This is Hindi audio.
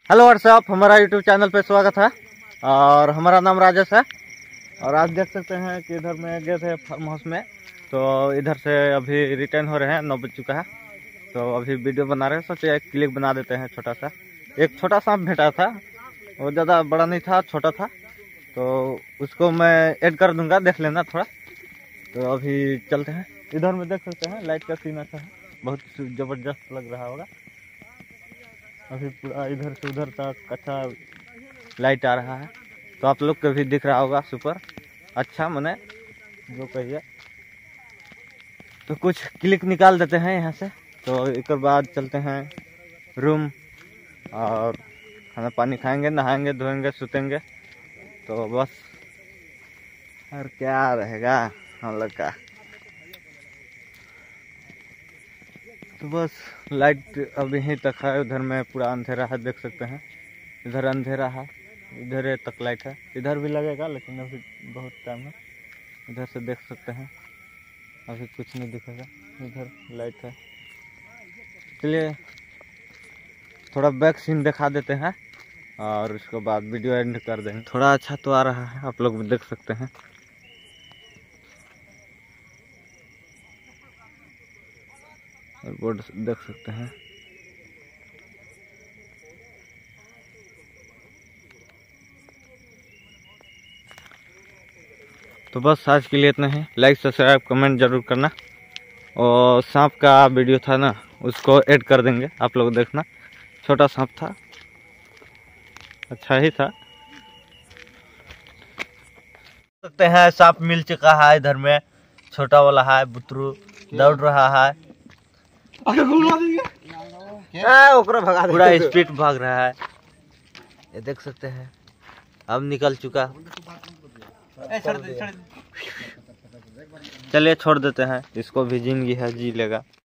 हेलो व्हाट्सअप, हमारा यूट्यूब चैनल पे स्वागत है और हमारा नाम राजेश है। और आप देख सकते हैं कि इधर में गए थे फार्म हाउस में, तो इधर से अभी रिटर्न हो रहे हैं। 9 बज चुका है, तो अभी वीडियो बना रहे हैं। सोचे एक क्लिप बना देते हैं छोटा सा। एक छोटा सांप भेटा था, वो ज़्यादा बड़ा नहीं था, छोटा था, तो उसको मैं ऐड कर दूंगा, देख लेना थोड़ा। तो अभी चलते हैं। इधर में देख सकते हैं लाइट का सीन अच्छा है, बहुत ज़बरदस्त लग रहा होगा। अभी पूरा इधर से उधर तक अच्छा लाइट आ रहा है, तो आप लोग को भी दिख रहा होगा सुपर अच्छा, मने जो कहिए। तो कुछ क्लिक निकाल देते हैं यहाँ से, तो एक बाद चलते हैं रूम और खाना पानी खाएंगे, नहाएंगे, धोएंगे, सुतेंगे। तो बस और क्या रहेगा हम लोग का। तो बस लाइट अब यहीं तक है, उधर में पूरा अंधेरा है, देख सकते हैं। इधर अंधेरा है, इधर तक लाइट है। इधर भी लगेगा लेकिन अभी बहुत टाइम है। इधर से देख सकते हैं, अभी कुछ नहीं दिखेगा, इधर लाइट है। चलिए थोड़ा बैक सीन दिखा देते हैं और उसके बाद वीडियो एंड कर देंगे। थोड़ा अच्छा तो आ रहा है, आप लोग भी देख सकते हैं। बोर्ड देख सकते हैं। तो बस आज के लिए इतना ही। लाइक सब्सक्राइब कमेंट जरूर करना। और सांप का वीडियो था ना, उसको ऐड कर देंगे, आप लोग देखना। छोटा सांप था, अच्छा ही था। सकते हैं सांप मिल चुका है इधर में, छोटा वाला है, बुतरू दौड़ रहा है, पूरा स्पीड भाग रहा है, ये देख सकते हैं। अब निकल चुका, चलिए छोड़ देते हैं इसको भी, जिंदगी है, जी लेगा।